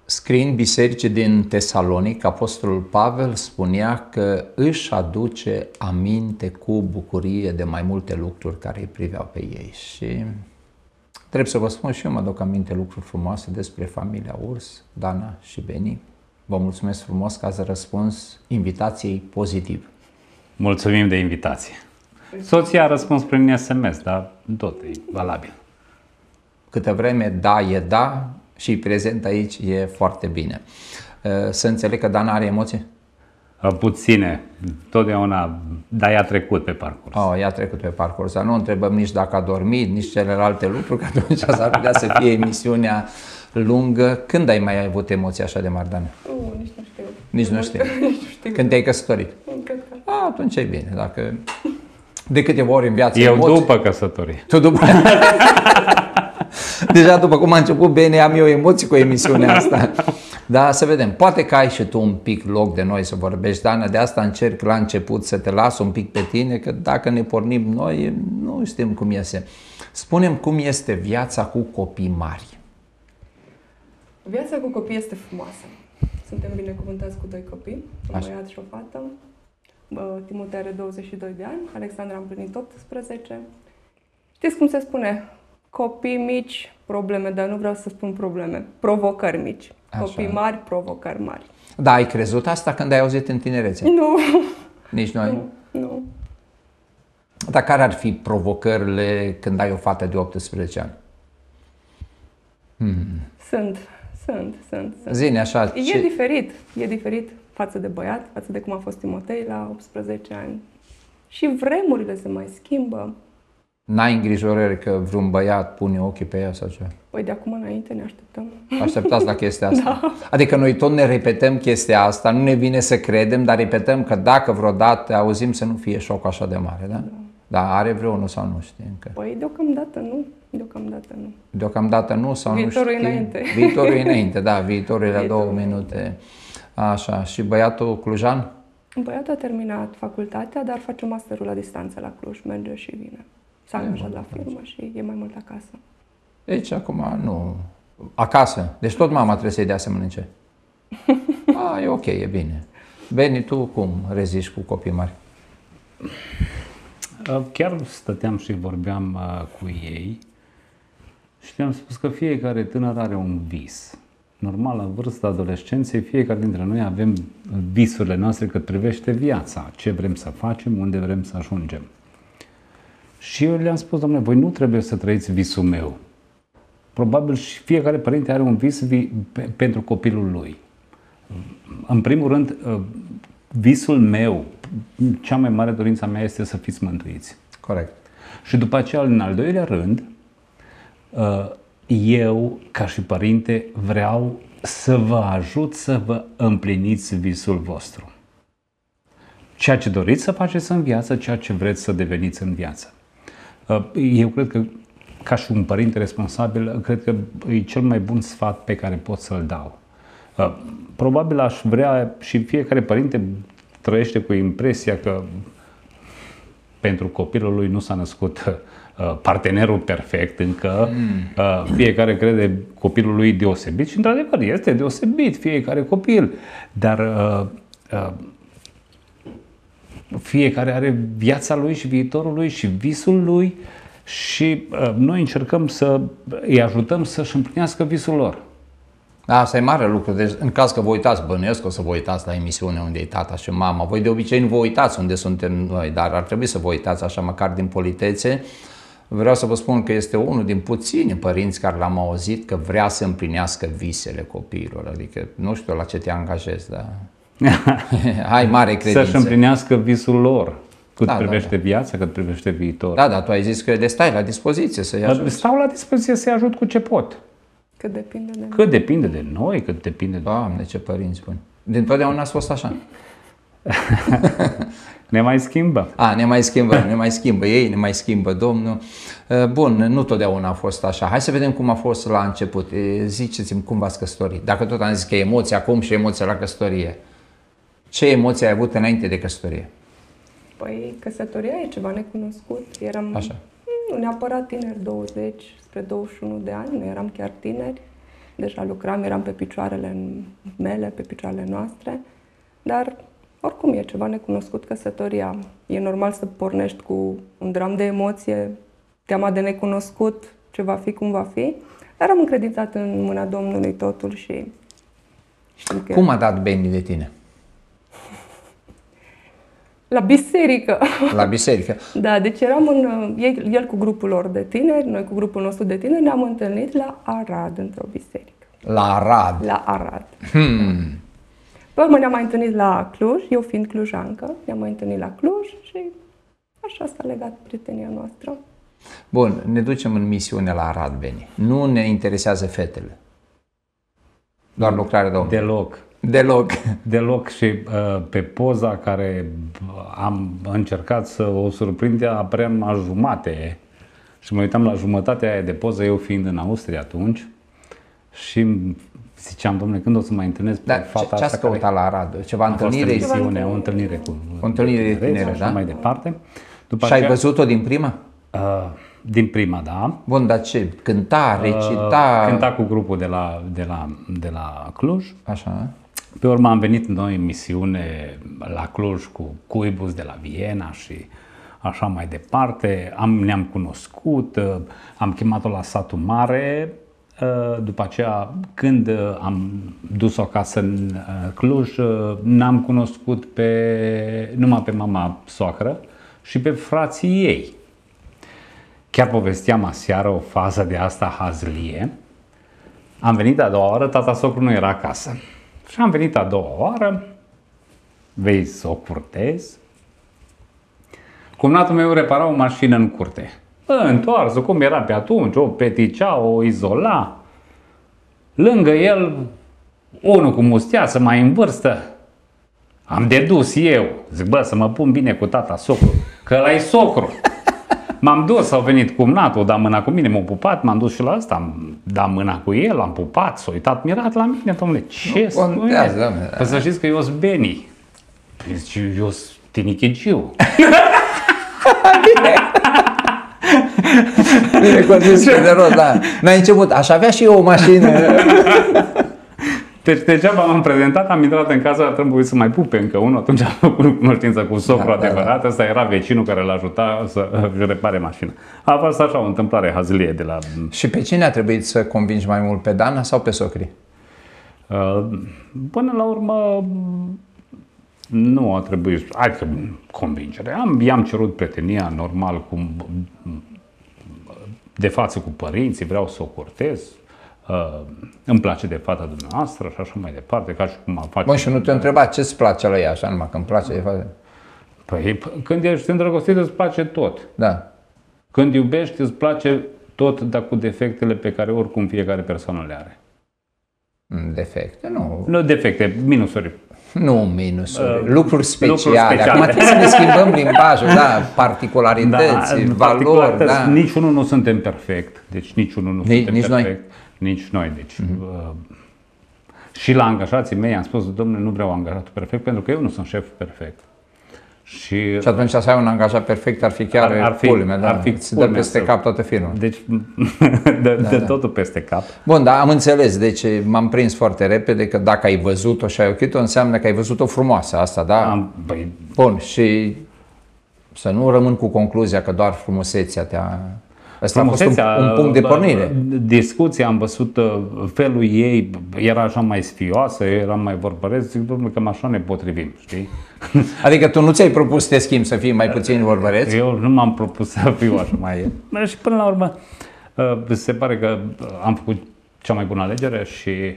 Scriind bisericii din Tesalonic, Apostolul Pavel spunea că își aduce aminte cu bucurie de mai multe lucruri care îi priveau pe ei. Și trebuie să vă spun și eu mă aduc aminte lucruri frumoase despre familia Urs, Dana și Beni. Vă mulțumesc frumos că ați răspuns invitației pozitiv. Mulțumim de invitație. Soția a răspuns prin SMS, dar tot e valabil. Câtă vreme da e da și prezent aici e foarte bine. Să înțeleg că Dana are emoții? Puține, totdeauna, dar i-a trecut pe parcurs. I-a trecut pe parcurs, dar nu întrebăm nici dacă a dormit, nici celelalte lucruri, că atunci s-ar putea să fie emisiunea lungă. Când ai mai avut emoții așa de mari, Dana? Nici nu știu. Nici nu știu. Când te-ai căsătorit? Cred că. Atunci e bine. Dacă de câteva ori în viață Eu emoții, după căsătorie. Tu după... Deja după cum a început bine, am eu emoții cu emisiunea asta. Dar să vedem, poate că ai și tu un pic loc de noi să vorbești, Dana, de asta încerc la început să te las un pic pe tine, că dacă ne pornim noi, nu știm cum iese. Spune-mi cum este viața cu copii mari. Viața cu copii este frumoasă. Suntem binecuvântați cu 2 copii, un băiat și o fată. Timotei are 22 de ani, Alexandra a împlinit 18. Știți cum se spune? Copii mici, probleme, dar nu vreau să spun probleme, provocări mici. Așa. Copii mari, provocări mari. Da, ai crezut asta când ai auzit în tinerețe? Nu. Nici noi? Nu. Dar care ar fi provocările când ai o fată de 18 ani? Sunt. Zi-ne așa. E diferit față de băiat, față de cum a fost Timotei la 18 ani. Și vremurile se mai schimbă. N-ai îngrijorări că vreun băiat pune ochii pe ea sau ceva? Păi de acum înainte ne așteptăm. Așteptați la chestia asta? Da. Adică noi tot ne repetăm chestia asta, nu ne vine să credem, dar repetăm că dacă vreodată auzim să nu fie șoc așa de mare, da? Dar are vreunul sau nu știi încă? Păi deocamdată nu. Deocamdată nu sau Viitorul nu știi? înainte. Viitorul înainte, da, viitorul la 2 minute. Așa, și băiatul clujan? Băiatul a terminat facultatea, dar face masterul la distanță la Cluj, merge și vine. S-a angajat la firmă și e mai mult acasă. Deci acum nu... Acasă. Deci tot mama trebuie să-i dea să mănânce. E ok, e bine. Beni, tu cum reziști cu copii mari? Chiar stăteam și vorbeam cu ei și le-am spus că fiecare tânăr are un vis. Normal, la vârsta adolescenței, fiecare dintre noi avem visurile noastre cât privește viața, ce vrem să facem, unde vrem să ajungem. Și eu le-am spus, domnule, voi nu trebuie să trăiți visul meu. Probabil și fiecare părinte are un vis pentru copilul lui. În primul rând, visul meu, cea mai mare dorință a mea este să fiți mântuiți. Corect. Și după aceea, în al doilea rând, eu, ca și părinte, vreau să vă ajut să vă împliniți visul vostru. Ceea ce doriți să faceți în viață, ceea ce vreți să deveniți în viață. Eu cred că, ca și un părinte responsabil, cred că e cel mai bun sfat pe care pot să-l dau. Probabil aș vrea, și fiecare părinte trăiește cu impresia că pentru copilul lui nu s-a născut partenerul perfect încă. Fiecare crede copilul lui deosebit și într-adevăr este deosebit fiecare copil, dar fiecare are viața lui și viitorul lui și visul lui și noi încercăm să îi ajutăm să-și împlinească visul lor. Asta e mare lucru. Deci, în caz că vă uitați, bănuiesc că o să vă uitați la emisiune unde e tata și mama. Voi de obicei nu vă uitați unde suntem noi, dar ar trebui să vă uitați așa măcar din politețe. Vreau să vă spun că este unul din puțini părinți care l-am auzit că vrea să împlinească visele copiilor. Adică nu știu la ce te angajezi, dar ai mare credință. Să-și împlinească visul lor. Cât privește viața, cât privește viitorul. Da, tu ai zis că le stai la dispoziție să-i ajut. Stau la dispoziție să-i ajut cu ce pot. Cât depinde de noi. Cât depinde de noi, cât depinde de... Doamne, ce părinți buni. Dintotdeauna ați fost așa. Ne mai schimbă. Ne mai schimbă ei, ne mai schimbă Domnul. Bun, nu totdeauna a fost așa. Hai să vedem cum a fost la început. Ziceți-mi cum v-ați căsătorit. Dacă tot am zis că e emoție acum și emoție la căsătorie. Ce emoții ai avut înainte de căsătorie? Păi, căsătoria e ceva necunoscut. Eram așa. Nu neapărat tineri, 20 spre 21 de ani, nu eram chiar tineri. deja lucram, eram pe picioarele mele, pe picioarele noastre, dar oricum e ceva necunoscut căsătoria. E normal să pornești cu un dram de emoție, teama de necunoscut, ce va fi, cum va fi, dar am încredințat în mâna Domnului totul și știm că... Cum a dat Beni de tine? La biserică. La biserică. Da, deci eram el cu grupul lor de tineri, noi cu grupul nostru de tineri ne-am întâlnit la Arad, într-o biserică. La Arad. La Arad. Pe urmă ne-am mai întâlnit la Cluj, eu fiind clujancă, ne-am mai întâlnit la Cluj și așa s-a legat prietenia noastră. Bun, ne ducem în misiune la Arad, Beni. Nu ne interesează fetele. Doar lucrarea Domnului. Deloc. Deloc. Deloc și pe poza care am încercat să o surprind, apărea numai jumate. Și mă uitam la jumătatea aia de poză, eu fiind în Austria atunci, și ziceam, domnule, când o să mai întâlnesc pe fata asta? Ce ați căutat la Arad? Ceva întâlnire? O întâlnire cu o întâlnire de tineri, așa da? mai departe. După și ai văzut-o din prima? Din prima, da. Bun, dar ce? Cânta, recita? Cânta cu grupul de la Cluj. Așa. Pe urmă am venit noi în misiune la Cluj cu Cuibus de la Viena și așa mai departe. Ne-am cunoscut, am chemat-o la satul mare. După aceea, când am dus-o acasă în Cluj, n-am cunoscut numai pe mama soacră și pe frații ei. Chiar povesteam aseară o fază de asta hazlie. Am venit a doua oară, tata socru nu era acasă. Și am venit a doua oară, vei să o curtez. Cumnatul meu repara o mașină în curte. Întoarsă, cum era pe atunci, o peticea, o izola. Lângă el, unul cu musteață, mai în vârstă. Am dedus eu, zic, bă, să mă pun bine cu tata socru, că ăla-i socru. M-am dus, au venit cumnatul, da mâna cu mine, m-a pupat, m-am dus și la ăsta, am dat mâna cu el, am pupat, s-a uitat mirat la mine, domnule, ce spune? Păi să știți că eu sunt Beni. Păi zice, eu sunt Tinichigiu. Bine, convins de rost, da. N-ai început, aș avea și eu o mașină. Deci degeaba m-am prezentat, am intrat în casă, a trebuit să mai pupe încă unul, atunci am făcut cunoștință cu socru adevărat, ăsta era vecinul care l-a ajutat să repare mașina. A fost așa o întâmplare hazlie de la... Și pe cine a trebuit să convingi mai mult, pe Dana sau pe socrii? Până la urmă nu a trebuit, adică convingere. I-am cerut prietenia normal, de față cu părinții, vreau să o curtez. Îmi place de fata dumneavoastră și așa mai departe, ca și cum am face. Bun, și nu te-a întrebat ce-ți place la ea, așa numai că îmi place de fata? Păi, când ești îndrăgostit îți place tot. Da. Când iubești îți place tot, dar cu defectele pe care oricum fiecare persoană le are. Defecte? Nu. Nu defecte, minusuri. Nu minusuri, lucruri speciale. Acum trebuie să ne schimbăm limbajul, da, particularități, valori, da. Niciunul nu suntem perfect, deci niciunul nu suntem perfect. Noi. Nici noi, deci. Și la angajații mei am spus, domnule, nu vreau angajatul perfect, pentru că eu nu sunt șef perfect. Și atunci să ai un angajat perfect ar fi chiar culmea, da? Îți dă peste cap toată firma. Deci, dă totul peste cap. Bun, dar am înțeles, deci m-am prins foarte repede că dacă ai văzut-o și ai ochit-o, înseamnă că ai văzut-o frumoasă, asta, da? Bun, și să nu rămân cu concluzia că doar frumusețea te-a... Asta a fost un punct de pornire. Discuția, am văzut felul ei, era așa mai sfioasă, eu eram mai vorbăresc, zic, domnule, că așa ne potrivim, știi? Adică tu nu ți-ai propus să te schimbi, să fii mai puțin vorbăreț? Eu nu m-am propus să fiu așa mai... Și până la urmă, se pare că am făcut cea mai bună alegere și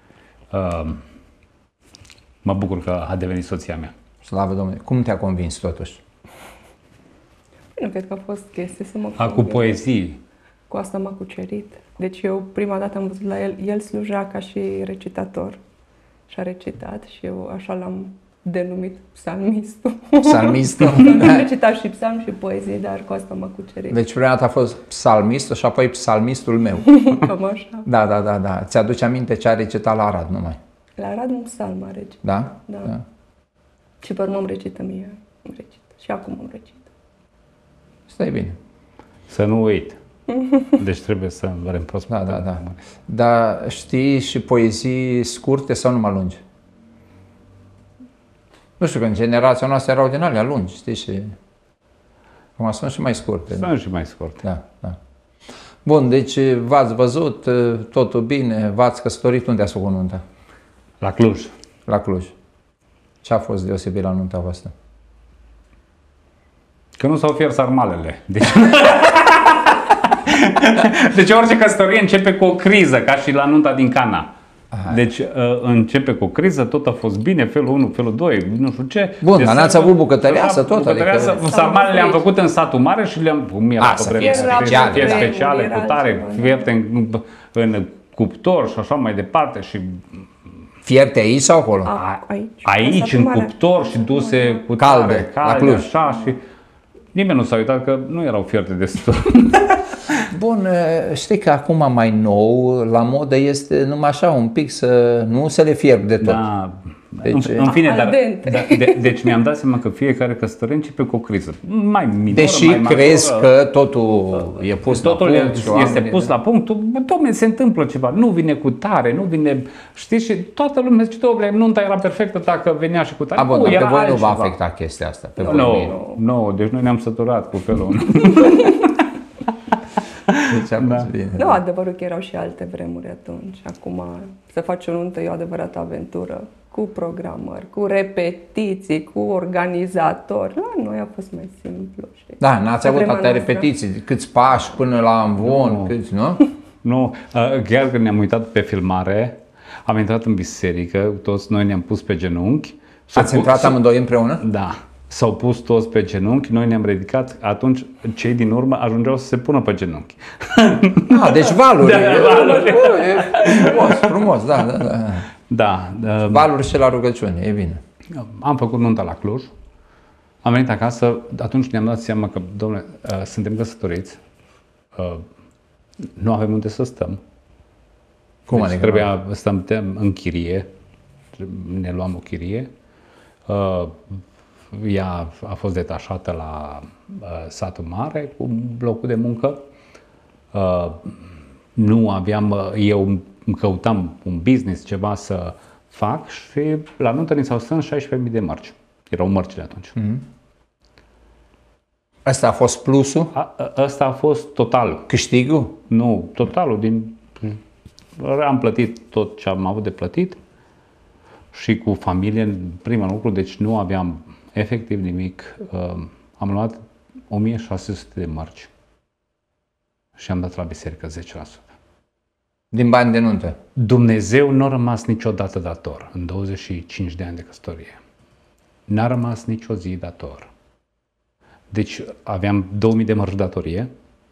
mă bucur că a devenit soția mea. Slavă Domnului! Cum te-a convins totuși? Nu cred că a fost chestie să mă convins. Cu poezii. Cu asta m-a cucerit. Deci eu prima dată am văzut la el sluja ca și recitator și a recitat și eu așa l-am denumit psalmistul. Psalmistul? Am recitat și psalm și poezii, dar cu asta m-a cucerit. Deci prima dată a fost psalmistul și apoi psalmistul meu. Cam așa. Da. Ți-aduce aminte ce a recitat la Arad numai? La Arad un psalm a recitat. Da? Da. Și pe urmă îmi recită mie. Și acum îmi recită. Stai bine. Să nu uit. Deci trebuie să reîmprospătăm. Da. Dar știi și poezii scurte sau numai lungi? Nu știu, că în generația noastră erau din alea lungi, știi, și acum sunt și mai scurte. Sunt și mai scurte. Da. Bun, deci v-ați văzut, totul bine, v-ați căsătorit, unde ați făcut nunta? La Cluj. La Cluj. Ce a fost deosebit la nunta voastră? Că nu s-au fiert sarmalele. Deci orice căsătorie începe cu o criză, ca și la nunta din Cana. Aha. Deci începe cu o criză, tot a fost bine, felul 1, felul 2, nu știu ce. Bun, dar n-ați avut bucătăreasă tot? Bucătăreasă, sarmalele le-am făcut în satul mare și le-am fiert speciale, cu tare, fierte în cuptor și așa mai departe. Și fierte aici sau acolo? aici în cuptor și duse cu calde, la Cluj. așa, și nimeni nu s-a uitat că nu erau fierte destul. Bun, știi că acum mai nou, la modă este numai așa un pic nu să le fierb de tot. Da. Deci, în fine, deci mi-am dat seama că fiecare căsătorie începe cu o criză. Mai minoră, deși mai crezi majoră, că totul e pus totul la punct. este pus la punct, dom'le, se întâmplă ceva, nu vine cu tare, nu vine, știi, și toată lumea zice, dom'le, nunta era perfectă dacă venea și cu tare. Bun, dar pe voi nu va altceva. afecta chestia asta. Pe Nu, deci noi ne-am săturat cu felul 1. Deci a fost bine. Nu, adevărul că erau și alte vremuri atunci. Acum să faci o nuntă e o adevărată aventură, cu programări, cu repetiții, cu organizatori. La noi a fost mai simplu, știi? Da, n-ați avut atâtea repetiții, câți pași până la amvon, câți, nu? Nu, chiar când ne-am uitat pe filmare, am intrat în biserică, toți noi ne-am pus pe genunchi. Ați intrat amândoi împreună? Da. S-au pus toți pe genunchi, noi ne-am ridicat, atunci cei din urmă ajungeau să se pună pe genunchi. Deci valuri. Valuri. Frumos, da. Da. Valuri și la rugăciune, e bine. Am făcut nunta la Cluj, am venit acasă, atunci ne-am dat seama că, dom'le, suntem căsătoriți, nu avem unde să stăm. Cum Deci adică? trebuia să stăm în chirie, ne luam o chirie. Ea a fost detașată la satul mare cu locul de muncă. Nu aveam, eu îmi căutam un business, ceva să fac și la nuntă ni s-au strâns 16.000 de mărci. Erau mărcile atunci. Asta a fost plusul? Ăsta a fost total. Câștigul? Nu, totalul. Am plătit tot ce am avut de plătit și cu familie, în primul lucru, deci nu aveam efectiv nimic. Am luat 1600 de mărci și am dat la biserică 10%. Din bani de nuntă? Dumnezeu nu a rămas niciodată dator în 25 de ani de căsătorie. N-a rămas nicio zi dator. Deci aveam 2000 de mărci datorie,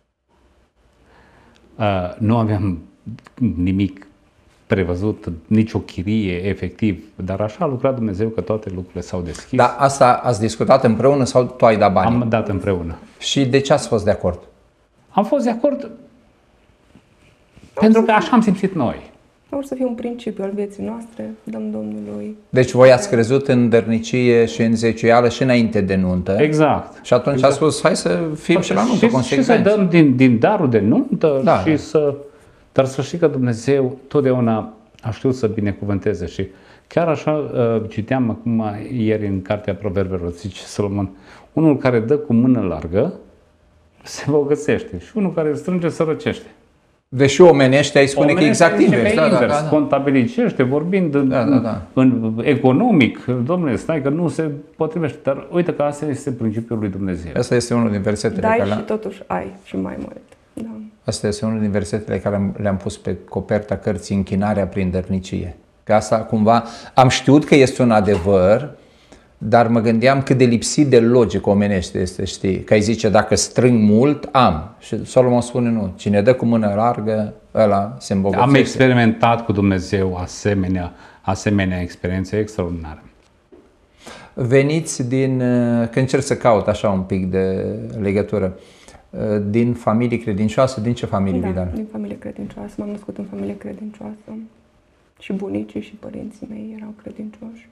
nu aveam nimic prevăzut, nicio chirie efectiv, dar așa a lucrat Dumnezeu că toate lucrurile s-au deschis. Dar asta ați discutat împreună sau tu ai dat bani? Am dat împreună. Și de ce ați fost de acord? Am fost de acord pentru că așa am simțit noi. Or să fie un principiu al vieții noastre, dăm Domnului. Deci voi ați crezut în dărnicie și în zeciuială și înainte de nuntă. Exact. Și atunci ați spus, hai să fim și la nuntă, și să dăm din darul de nuntă și să... Dar să știi că Dumnezeu totdeauna a știut să binecuvânteze și chiar așa citeam acum ieri în cartea Proverbelor, zice Solomon, unul care dă cu mână largă se bogățește și unul care strânge sărăcește. Deși omenește, ai spune că e exact invers. Da. Contabilicește, vorbind în economic, domnule, stai că nu se potrivește, dar uite că asta este principiul lui Dumnezeu. Asta este unul din versetele care și totuși ai și mai mult. Da. Asta este unul din versetele care le-am pus pe coperta cărții Închinarea prin dărnicie. Că asta cumva am știut că este un adevăr, dar mă gândeam cât de lipsit de logică omenește este, știi? Că ai zice, dacă strâng mult, am. Și Solomon spune nu, cine dă cu mână largă, ăla se îmbogățește. Am experimentat cu Dumnezeu asemenea experiențe extraordinare. Veniți că încerc să caut așa un pic de legătură, din familie credincioasă, din ce familie, Vidal? Din familie credincioasă, m-am născut în familie credincioasă și bunicii și părinții mei erau credincioși.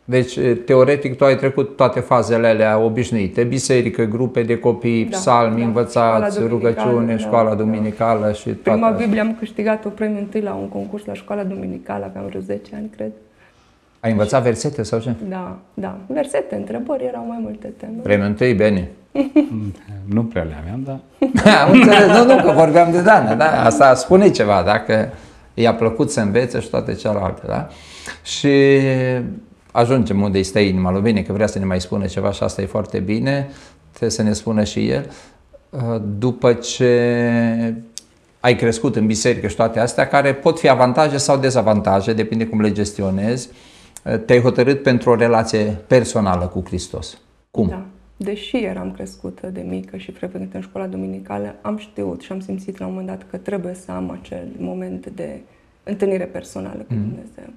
Deci, teoretic, tu ai trecut toate fazele alea obișnuite, biserică, grupe de copii, psalmi învățați, rugăciune, școala duminicală și toate Prima astea. Biblie am câștigat-o premiul întâi la un concurs la școala duminicală, aveam vreo 10 ani, cred. Ai învățat versete sau ce? Da. Versete, întrebări, erau mai multe teme. Premiul întâi, Beni. Nu prea le aveam, dar... Am înțeles, nu, că vorbeam de Dana, da? Asta spune ceva, dacă i-a plăcut să învețe și toate celelalte, da? Și ajungem unde îi stă inima lui Beni, că vrea să ne mai spună ceva și asta e foarte bine, trebuie să ne spună și el. După ce ai crescut în biserică și toate astea, care pot fi avantaje sau dezavantaje, depinde cum le gestionezi, te-ai hotărât pentru o relație personală cu Hristos. Cum? Da. Deși eram crescută de mică și frecvent în școala duminicală, am știut și am simțit la un moment dat că trebuie să am acel moment de întâlnire personală cu Dumnezeu.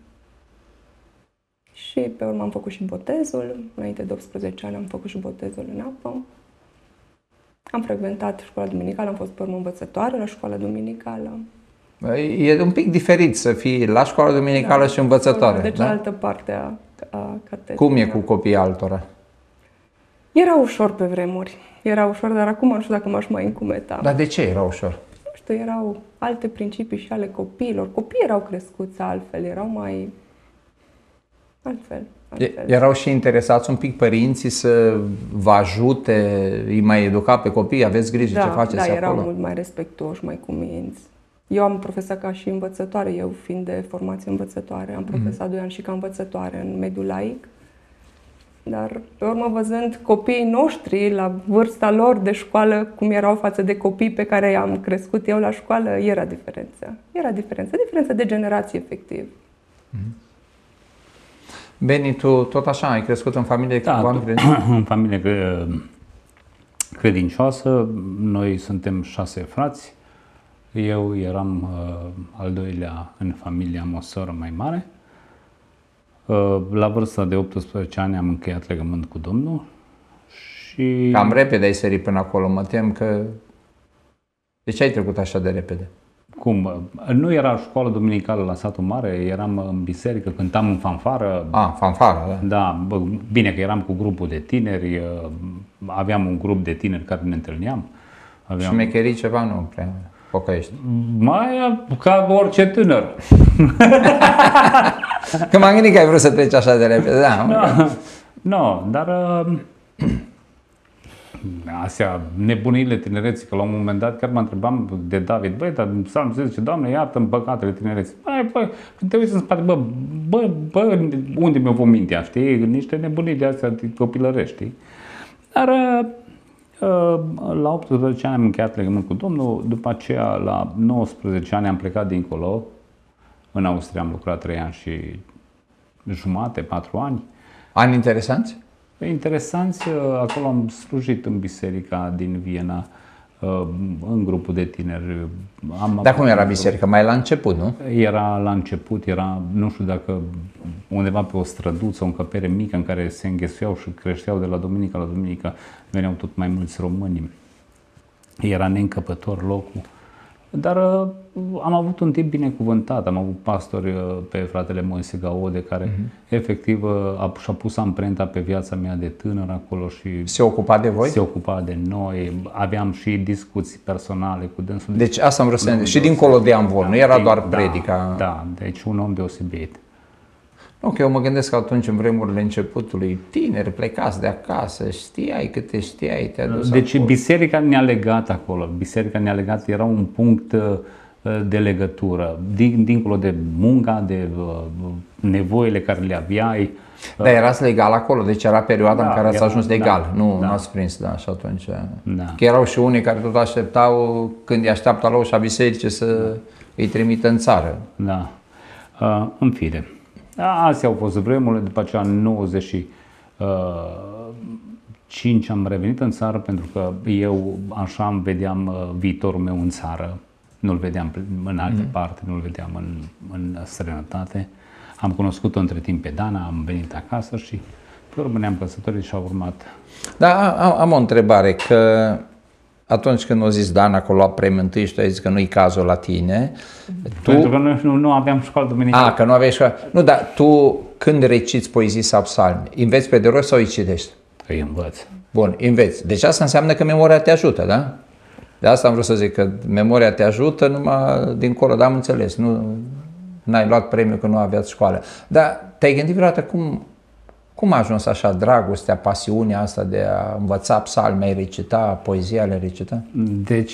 Și pe urmă am făcut și botezul, înainte de 18 ani am făcut și botezul în apă. Am frecventat școala duminicală, am fost pe urmă învățătoare la școala duminicală. E un pic diferit să fii la școala duminicală și învățătoare. De cealaltă parte a catedrei. Cum e cu copiii altora? Era ușor pe vremuri. Era ușor, dar acum nu știu dacă m-aș mai încumeta. Dar de ce era ușor? Nu știu, erau alte principii și ale copiilor. Copiii erau crescuți altfel, erau mai... altfel. Erau și interesați un pic părinții să vă ajute, îi mai educa pe copii, aveți grijă ce faceți acolo? Da, erau mult mai respectuoși, mai cuminți. Eu am profesat ca și învățătoare, eu fiind de formație învățătoare, am profesat 2 ani și ca învățătoare în mediul laic. Dar, pe urmă, văzând copiii noștri la vârsta lor de școală, cum erau față de copii pe care i-am crescut eu la școală, era diferență. Era diferență de generație, efectiv. Beni, tu tot așa ai crescut în familie cu oameni credincioși? În familie credincioasă. Noi suntem 6 frați. Eu eram al doilea în familie, am o soră mai mare. La vârsta de 18 ani am încheiat legământ cu Domnul și... Cam repede ai sărit până acolo, mă tem că... De ce ai trecut așa de repede? Cum? Nu era școală duminicală la satul mare, eram în biserică, cântam în fanfară. Fanfară, da. Da, bine că eram cu grupul de tineri, aveam un grup de tineri care ne întâlneam. Și mecherii ceva nu prea pocăiești. Mai ca orice tânăr. Că m-am gândit că ai vrut să treci așa de repede, da. Nu, dar astea, nebunile tinereții, că la un moment dat chiar mă întrebam de David, băi, dar Psalm se zice, Doamne, iartă-mi păcatele tinereții. Băi, când te uiți în spate, bă, unde mi-o vom mintea, știi? Niște nebunii de astea copilărești, știi? Dar la 18 ani am încheiat legământ cu Domnul, după aceea la 19 ani am plecat dincolo, în Austria am lucrat 3 ani și jumate, 4 ani. Ani interesanți? Interesanți, acolo am slujit în biserica din Viena, în grupul de tineri. Dar cum era biserica? Mai la început, nu? Era la început, era, nu știu dacă undeva pe o străduță, o încăpere mică în care se înghesuiau și creșteau de la duminică la duminică, veneau tot mai mulți români. Era neîncăpător locul. Dar am avut un timp binecuvântat, am avut pastori pe fratele Moise Gaude, care efectiv și-a pus amprenta pe viața mea de tânăr acolo și se ocupa de voi? Se ocupa de noi, aveam și discuții personale cu dânsul. Deci asta am vrut să și dincolo de amvon, nu era doar predica. Da, deci un om deosebit. Ok, eu mă gândesc că atunci, în vremurile începutului, tineri plecați de acasă, știai câte știai, te-a dus Deci acolo. biserica ne-a legat acolo, biserica ne-a legat, era un punct de legătură, dincolo de munca, de nevoile care le aveai. Dar erați legal acolo, deci era perioada în care ați ajuns legal, nu da. ați prins, da, și atunci. Da. Că erau și unii care tot așteptau, când îi așteaptă la ușa bisericii, să îi trimită în țară. Da, în fine. Astea au fost vremurile, după aceea în 95 am revenit în țară pentru că eu așa îmi vedeam viitorul meu în țară, nu-l vedeam în alte parte, nu-l vedeam în străinătate. Am cunoscut-o între timp pe Dana, am venit acasă și pe urmă ne-am căsătorit și a urmat. Da, am o întrebare, că atunci când o zis Dana că a luat premiul întâi și tu ai zis că nu-i cazul la tine, Pentru că noi nu aveam școală duminicală. că nu aveai școală. Nu, dar tu când reciți poezii sau psalmi, înveți pe de rost sau îi citești? Îi învăț. Bun, înveți. Deci asta înseamnă că memoria te ajută, da? De asta am vrut să zic, că memoria te ajută numai dincolo, dar am înțeles, nu n-ai luat premiul că nu aveați școală. Dar te-ai gândit vreodată cum a ajuns așa dragostea, pasiunea asta de a învăța psalmi, ai recita, poezia le recita? Deci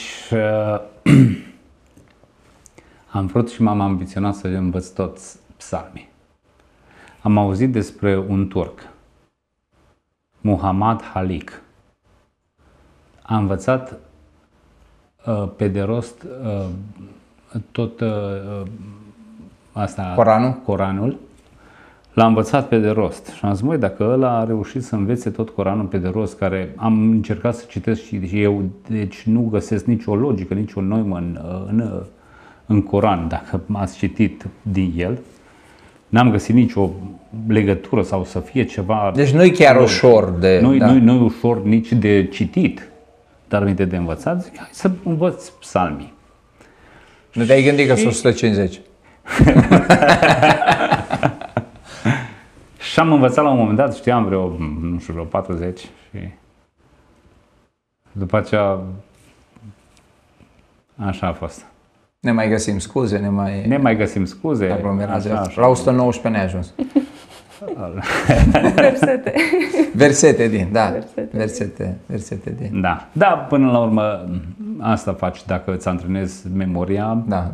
am vrut și m-am ambiționat să învăț toți psalmii. Am auzit despre un turc, Muhammad Halik. A învățat pe de rost tot asta, Coranul. L-a învățat pe de rost și am zis, măi, dacă ăla a reușit să învețe tot Coranul pe de rost, care am încercat să citesc și eu, deci nu găsesc nicio logică, nicio noimă în Coran, dacă ați citit din el, n-am găsit nicio legătură sau să fie ceva... Deci nu-i chiar ușor de... Nu-i ușor nici de citit, dar aminte de învățat, zic, hai să învăț psalmii. Nu te-ai gândit că sunt 150? Și am învățat la un moment dat, știam vreo 40 și după aceea așa a fost. Ne mai găsim scuze, ne mai găsim scuze. Așa. La 119 ne-a ajuns. Versete. Versete din. Da. Da, până la urmă asta faci dacă îți antrenezi memoria. Da.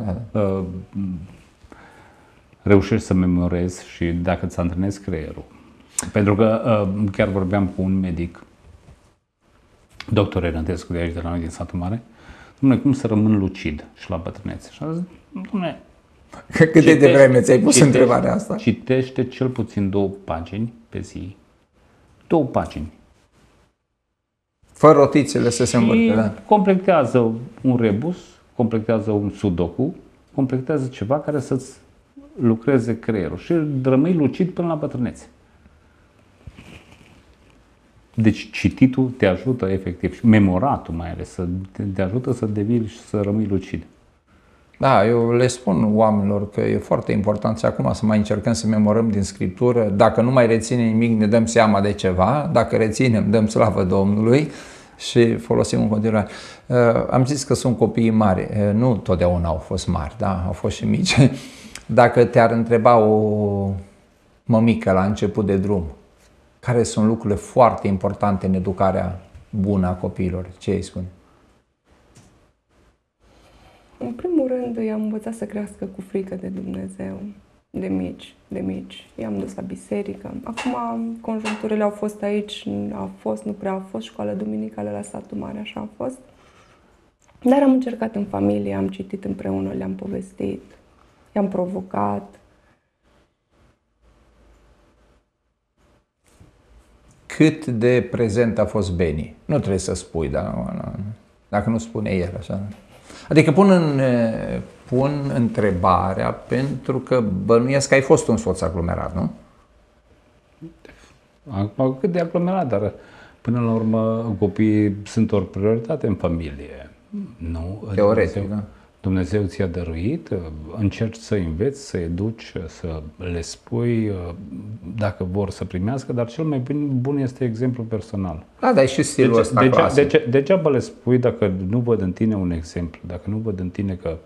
Reușești să memorezi și dacă îți antrenezi creierul. Pentru că chiar vorbeam cu un medic, doctor Renătescu de aici, de la noi din satul mare, dom'le, cum să rămân lucid și la bătrânețe? Și a zis, dom'le, cât de devreme ți-ai pus întrebarea asta? Citește cel puțin 2 pagini pe zi. 2 pagini. Fără rotițele să se învârte, da. Completează un rebus, completează un sudoku, completează ceva care să-ți lucreze creierul și rămâi lucid până la bătrânețe. Deci cititul te ajută efectiv și memoratul mai ales, te ajută să devii și să rămâi lucid. Da, eu le spun oamenilor că e foarte important și acum să mai încercăm să memorăm din Scriptură. Dacă nu mai reținem nimic, ne dăm seama de ceva. Dacă reținem, dăm slavă Domnului și folosim în continuare. Am zis că sunt copii mari. Nu totdeauna au fost mari, da? Au fost și mici. Dacă te-ar întreba o mămică la început de drum, care sunt lucrurile foarte importante în educarea bună a copiilor, ce îi spune? În primul rând, i-am învățat să crească cu frică de Dumnezeu, de mici. I-am dus la biserică. Acum, conjuncturile au fost aici, nu prea a fost școală duminicală la satul mare, așa a fost. Dar am încercat în familie, am citit împreună, le-am povestit, i-am provocat. Cât de prezent a fost Beni? Nu trebuie să spui, dacă nu spune el așa. Adică pun întrebarea pentru că bănuiesc că ai fost un soț aglomerat, nu? Acum cât de aglomerat, dar până la urmă copiii sunt o prioritate în familie. Nu? Teoretic, da. Dumnezeu ți-a dăruit, încerci să înveți, să educi, să le spui dacă vor să primească, dar cel mai bun este exemplu personal. Da, dar e și stilul ăsta clasic. Degeaba le spui dacă nu văd în tine un exemplu, dacă nu văd în tine că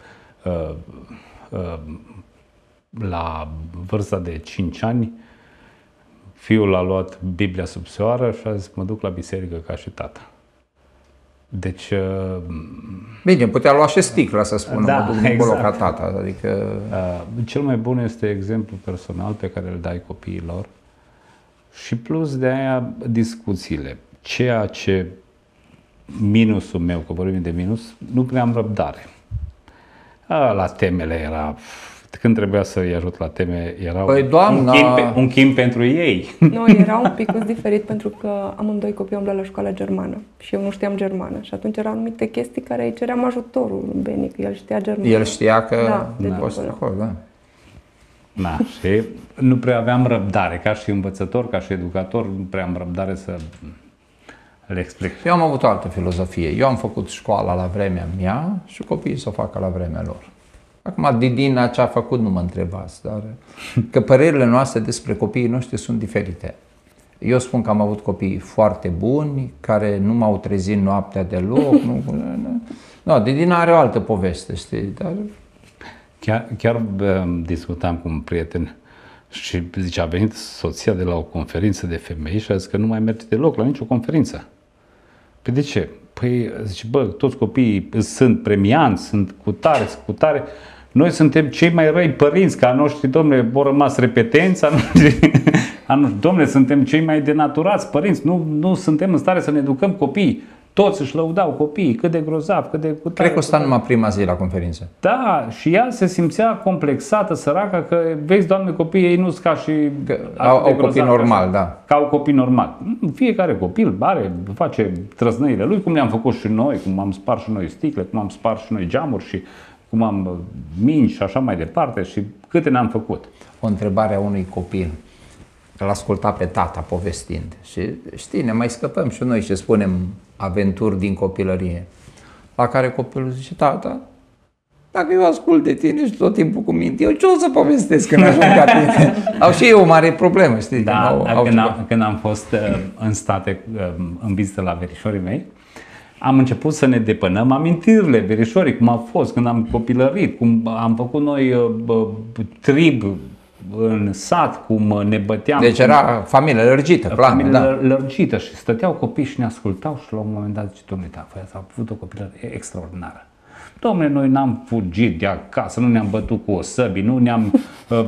la vârsta de 5 ani fiul a luat Biblia sub soară și a zis, mă duc la biserică ca și tata. Deci... Bine, putea lua și sticla, să spunem, da, mă duc dincolo ca tata. Adică... Cel mai bun este exemplu personal pe care îl dai copiilor și plus de aia discuțiile. Ceea ce minusul meu, că vorbim de minus, nu prea am răbdare. La temele era... Când trebuia să-i ajut la teme, era un chin pentru ei. Nu, era un pic diferit pentru că amândoi copii am luat la școală germană și eu nu știam germană. Și atunci erau anumite chestii care îi ceream ajutorul lui Beni, că el știa germană. El știa că fost acolo, da. Da, și nu prea aveam răbdare, ca și învățător, ca și educator, nu prea am răbdare să Le explic. Eu am avut o altă filozofie. Eu am făcut școala la vremea mea și copiii să o facă la vremea lor. Acum, din ce a făcut, nu mă întrebați, dar că părerile noastre despre copiii noștri sunt diferite. Eu spun că am avut copii foarte buni, care nu m-au trezit noaptea deloc. Didina are o altă poveste, știi? Dar... Chiar discutam cu un prieten și zice, a venit soția de la o conferință de femei și a zis că nu mai merge deloc la nicio conferință. Păi de ce? Păi zice, toți copiii sunt premianți, sunt cu tare. Noi suntem cei mai răi părinți, ca noștri, domnule, au rămas repetenți, domnule, suntem cei mai denaturați părinți, nu suntem în stare să ne educăm copiii. Toți își lăudau copiii, cât de grozav, cât de cutare. Cred că o sta numai prima zi la conferință. Da, și ea se simțea complexată, săracă, că vezi, Doamne, copiii ei nu sunt ca și... Au copii normal, da. Ca au copii normal. Fiecare copil face trăznăile lui, cum le-am făcut și noi, cum am spart și noi sticle, cum am spart și noi geamuri și cum am mingi și așa mai departe și câte ne-am făcut. O întrebare a unui copil. Îl asculta pe tata povestind și știi, ne mai scăpăm și noi și spunem aventuri din copilărie. La care copilul zice, tata, dacă eu ascult de tine și tot timpul cu minte, eu ce o să povestesc când ajung ca tine? Au și eu o mare problemă, știi? Da, când am fost în state în vizită la verișorii mei, am început să ne depănăm amintirile verișorii, cum a fost când am copilărit, cum am făcut noi trib în sat, cum ne băteam. Deci era familie lărgită, clar. Familie lărgită și stăteau copii și ne ascultau și la un moment dat zice, domnule, voi ați avut o copilărie extraordinară. Domnule, noi n-am fugit de acasă, nu ne-am bătut cu o săbii, nu ne-am...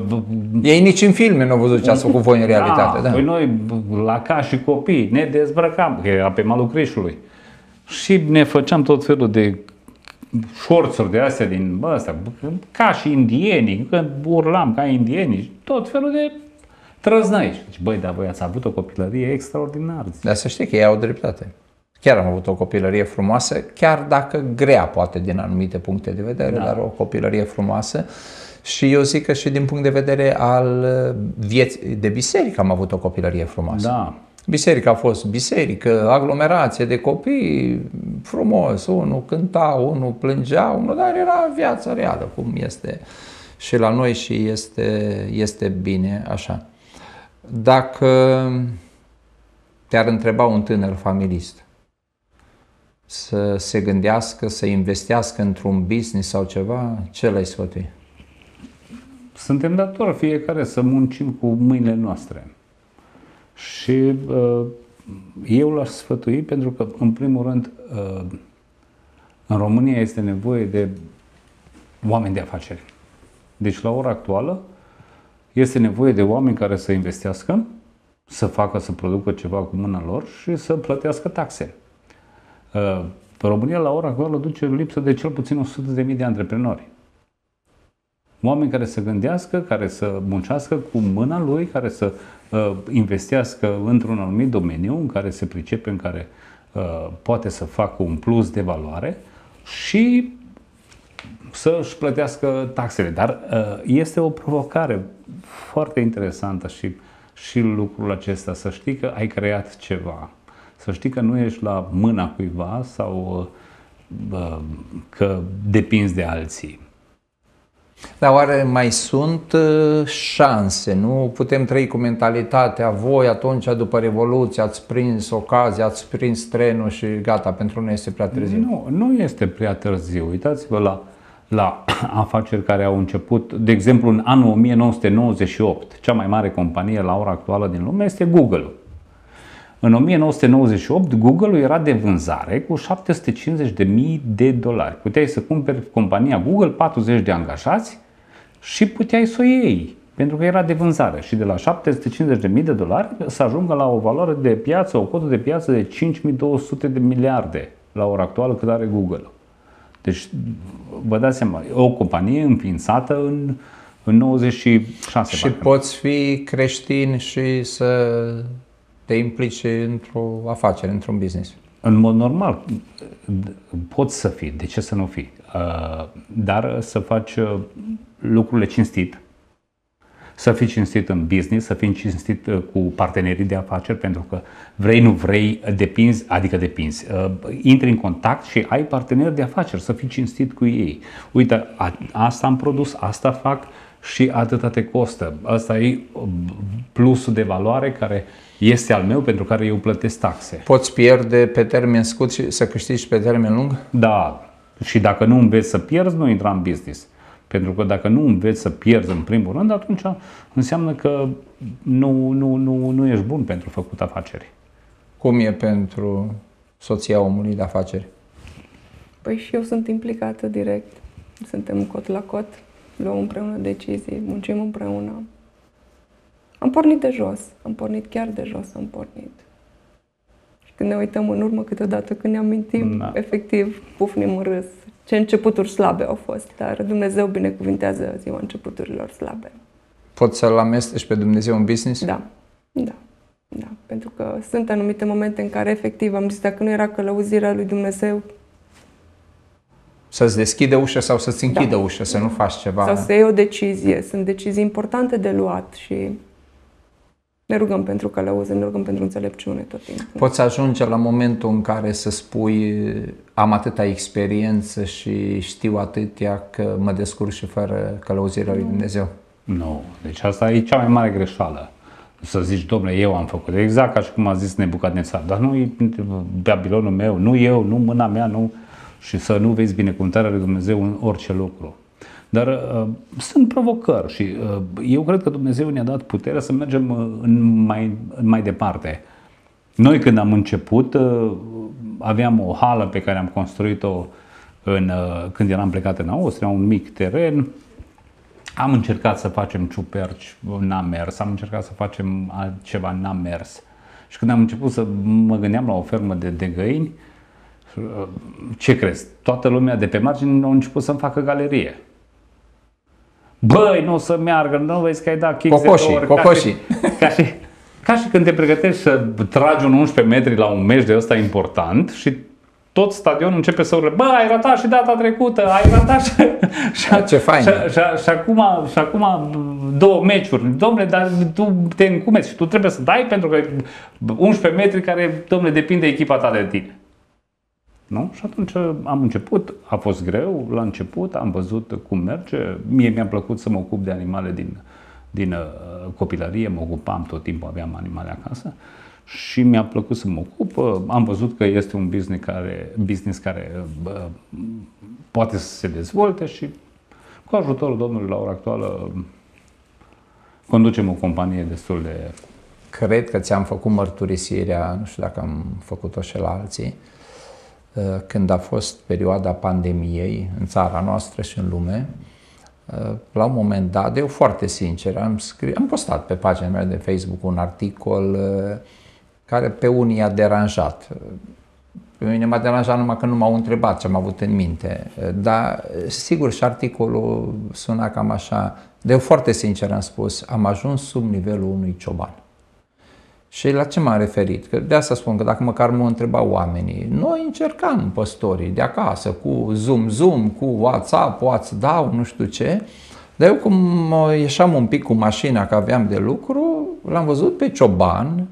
Ei nici în filme nu au văzut ce ați făcut voi în realitate. Da. Păi noi, ca și copii, ne dezbrăcam, că era pe malul Crișului. Și ne făceam tot felul de șorțuri de astea din ăsta, ca și indienii, că urlam ca indienii, tot felul de trăznăi. Deci, băi, dar voi ați avut o copilărie extraordinară. Dar să știi că ei au dreptate. Chiar am avut o copilărie frumoasă, chiar dacă grea poate din anumite puncte de vedere, dar o copilărie frumoasă. Și eu zic că și din punct de vedere al vieții de biserică am avut o copilărie frumoasă. Da. Biserica a fost biserică, aglomerație de copii, frumos, unul cânta, unul plângea, unul, dar era viața reală, cum este și la noi și este bine așa. Dacă te-ar întreba un tânăr familist să se gândească, să investească într-un business sau ceva, ce l-ai sfătui? Suntem datori fiecare să muncim cu mâinile noastre. Și eu l-aș sfătui pentru că, în primul rând, în România este nevoie de oameni de afaceri. Deci, la ora actuală, este nevoie de oameni care să investească, să producă ceva cu mâna lor și să plătească taxe. România, la ora actuală, duce lipsă de cel puțin 100.000 de antreprenori. Oameni care să gândească, care să muncească cu mâna lui, care să investească într-un anumit domeniu în care se pricepe, în care poate să facă un plus de valoare și să-și plătească taxele. Dar este o provocare foarte interesantă și lucrul acesta, să știi că ai creat ceva, să știi că nu ești la mâna cuiva sau că depinzi de alții. Dar oare mai sunt șanse? Nu putem trăi cu mentalitatea voi atunci după Revoluție ați prins ocazia, ați prins trenul și gata, pentru noi este prea târziu? Nu este prea târziu. Uitați-vă la afaceri care au început, de exemplu în anul 1998, cea mai mare companie la ora actuală din lume este Google-ul. În 1998 Google-ul era de vânzare cu $750.000. Puteai să cumperi compania Google, 40 de angajați și puteai să o iei, pentru că era de vânzare. Și de la $750.000 să ajungă la o valoare de piață, o cotă de piață de 5.200 de miliarde la ora actuală cât are Google-ul. Deci, vă dați seama, o companie înființată în 96. Și poți fi creștin și să te implici într-o afacere, într-un business. În mod normal, poți să fii, de ce să nu fii? Dar să faci lucrurile cinstit, să fii cinstit în business, să fii cinstit cu partenerii de afaceri, pentru că vrei, nu vrei, depinzi, intri în contact și ai parteneri de afaceri, să fii cinstit cu ei. Uite, asta am produs, asta fac și atâta te costă. Asta e plusul de valoare care este al meu, pentru care eu plătesc taxe. Poți pierde pe termen scurt și să câștigi pe termen lung? Da, și dacă nu înveți să pierzi, nu intra în business. Pentru că dacă nu înveți să pierzi în primul rând, atunci înseamnă că nu ești bun pentru făcut afaceri. Cum e pentru soția omului de afaceri? Păi și eu sunt implicată direct. Suntem cot la cot, luăm împreună decizii, muncim împreună. Am pornit de jos, am pornit chiar de jos, am pornit. Și când ne uităm în urmă câteodată, când ne amintim, efectiv, pufnim în râs. Ce începuturi slabe au fost, dar Dumnezeu binecuvintează ziua începuturilor slabe. Poți să-L amesteci pe Dumnezeu în business? Da. Pentru că sunt anumite momente în care efectiv am zis, dacă nu era călăuzirea lui Dumnezeu... Să-ți deschide ușa sau să-ți închidă ușa, să nu faci ceva. Sau să iei o decizie. Sunt decizii importante de luat și ne rugăm pentru călăuză, ne rugăm pentru înțelepciune tot timpul. Poți ajunge la momentul în care să spui, am atâta experiență și știu atâtea că mă descurc și fără călăuzirea lui Dumnezeu? Nu. Deci asta e cea mai mare greșeală. Să zici, domnule, eu am făcut. Exact ca și cum a zis Nebucadnețar. Dar nu e Babilonul meu, nu eu, nu mâna mea, nu. Și să nu vezi binecuvântarea lui Dumnezeu în orice lucru. Dar sunt provocări și eu cred că Dumnezeu ne-a dat puterea să mergem mai departe. Noi când am început, aveam o hală pe care am construit-o când eram plecat în Austria, un mic teren. Am încercat să facem ciuperci, n-a mers, am încercat să facem altceva, n-a mers. Și când am început să mă gândeam la o fermă de găini, ce crezi? Toată lumea de pe margine a început să-mi facă galerie. Băi, nu o să meargă, nu vezi că ai dat kicks de ori. Cocoșii. Ca și când te pregătești să tragi un 11 metri la un meci de ăsta important și tot stadionul începe să urle, bă, ai ratat și data trecută, ai ratat și ce fain. Și acum 2 meciuri. Dom'le, dar tu te încumeți și tu trebuie să dai pentru că 11 metri care, dom'le, depinde echipa ta de tine. Nu? Și atunci am început, a fost greu la început, am văzut cum merge. Mie mi-a plăcut să mă ocup de animale din copilărie, mă ocupam tot timpul, aveam animale acasă și mi-a plăcut să mă ocup. Am văzut că este un business care poate să se dezvolte și cu ajutorul Domnului la ora actuală conducem o companie destul de... Cred că ți-am făcut mărturisirea, nu știu dacă am făcut-o și la alții, când a fost perioada pandemiei în țara noastră și în lume, la un moment dat, eu foarte sincer, am postat pe pagina mea de Facebook un articol care pe unii a deranjat. Pe mine m-a deranjat numai că nu m-au întrebat ce am avut în minte, dar sigur și articolul suna cam așa, de eu foarte sincer am spus, am ajuns sub nivelul unui cioban. Și la ce m-am referit? Că de asta spun că dacă măcar mă întrebau oamenii, noi încercam păstorii de acasă cu Zoom, cu WhatsApp, WhatsApp, nu știu ce, dar eu cum ieșeam un pic cu mașina că aveam de lucru, l-am văzut pe cioban,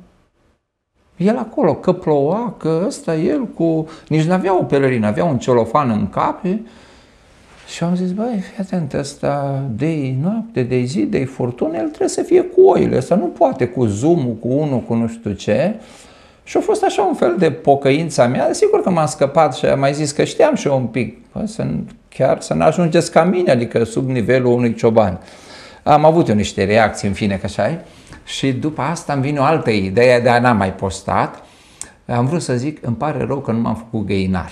el acolo, că ploua, că ăsta el cu... Nici n-avea o pelerină, avea un celofan în cap și am zis, băi, fii atent, ăsta de noapte, de zi, de furtună, el trebuie să fie cu oile, ăsta nu poate cu Zoom-ul, cu unul, cu nu știu ce. Și a fost așa un fel de pocăința mea, sigur că m-am scăpat și am mai zis că știam și eu un pic, bă, chiar să n-ajungeți ca mine, adică sub nivelul unui cioban. Am avut eu niște reacții, în fine, că așa e. Și după asta îmi vine o altă idee, dar n-am mai postat. Am vrut să zic, îmi pare rău că nu m-am făcut găinar.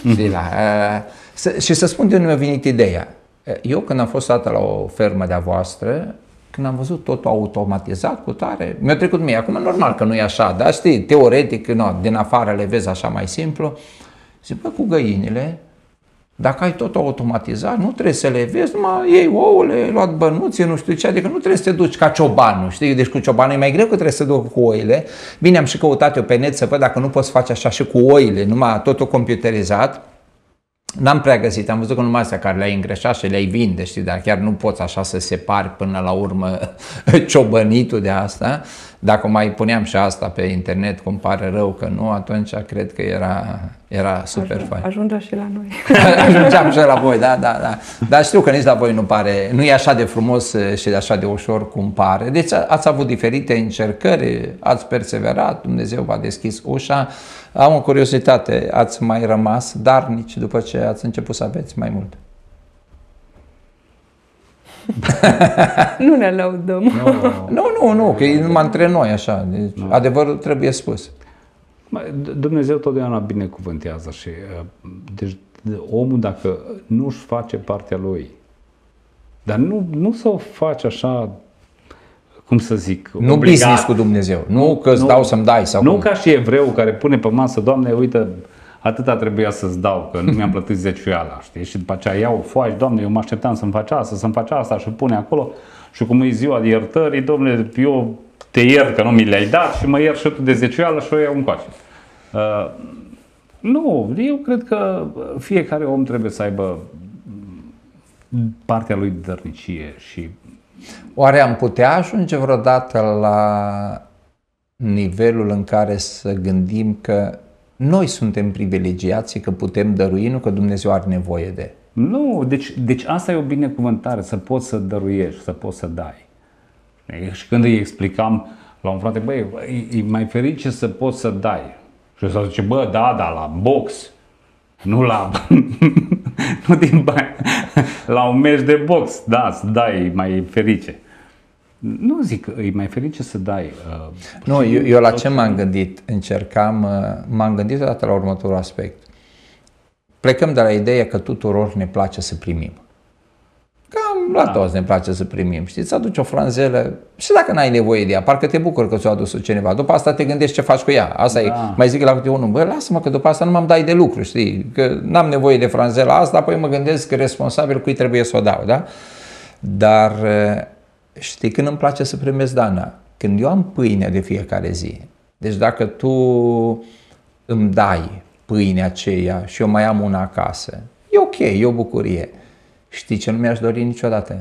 Și să spun de unde mi-a venit ideea. Eu când am fost dată la o fermă de-a voastră, când am văzut totul automatizat, cu tare, mi-a trecut mie. Acum normal că nu e așa, dar știi, teoretic, din afară le vezi așa mai simplu. Zic, bă, cu găinile, dacă ai tot automatizat, nu trebuie să le vezi, numai iei ouăle, ai luat bănuții, nu știu ce, adică nu trebuie să te duci ca ciobanul, știi? Deci cu ciobanul e mai greu că trebuie să duc cu oile. Bine, am și căutat eu pe net să văd dacă nu poți face așa și cu oile, numai totul computerizat. N-am prea găsit, am văzut că numai astea care le-ai îngreșat și le-ai vinde, știi, dar chiar nu poți așa să separi până la urmă ciobănitul de asta. Dacă mai puneam și asta pe internet, cum pare rău că nu, atunci cred că era super fain. Ajungea și la noi. Ajungeam și la voi, da. Dar știu că nici la voi nu e așa de frumos și de așa de ușor cum pare. Deci ați avut diferite încercări, ați perseverat, Dumnezeu v-a deschis ușa. Am o curiozitate, ați mai rămas darnici după ce ați început să aveți mai mult? Nu ne lăudăm. Nu, că e numai între noi așa. Deci, adevărul trebuie spus. Dumnezeu totdeauna binecuvântează și deci omul dacă nu își face partea lui, dar nu să o faci așa, cum să zic, nu obligat. Business cu Dumnezeu, nu că îți dau să-mi dai sau nu cum. Ca și evreu care pune pe masă, Doamne, uite, atâta trebuia să-ți dau, că nu mi-am plătit zeciuiala, știi? Și după aceea iau o foaie, Doamne, eu mă așteptam să-mi faci asta și pune acolo și cum e ziua de iertării, Doamne, eu te iert că nu mi le-ai dat și mă iert și tu de zeciuială și o iau încoace. Nu, eu cred că fiecare om trebuie să aibă partea lui de dărnicie și... Oare am putea ajunge vreodată la nivelul în care să gândim că noi suntem privilegiați, că putem dărui, nu că Dumnezeu are nevoie de... Nu, deci asta e o binecuvântare, să poți să dăruiești, să poți să dai. Și când îi explicam la un frate, băi, e mai ferice să poți să dai. Și să zice, bă, da, la box, nu la... nu din bani, la un meci de box, da, să dai, e mai ferice. Nu zic, e mai ferice să dai. Nu, eu la ce m-am gândit? M-am gândit odată la următorul aspect. Plecăm de la ideea că tuturor ne place să primim. Cam la toți ne place să primim. Știi, îți aduci o franzelă și dacă n-ai nevoie de ea, parcă te bucur că ți-o adus cineva. După asta te gândești ce faci cu ea. Asta e, mai zic la câte unul, bă, lasă-mă că după asta nu m-am dai de lucru, știi, că n-am nevoie de franzela asta, apoi mă gândesc că responsabil cui trebuie să o dau, da? Dar știi când îmi place să primesc, Dana? Când eu am pâine de fiecare zi. Deci dacă tu îmi dai pâinea aceea și eu mai am una acasă, e ok, e o bucurie. Știi ce nu mi-aș dori niciodată?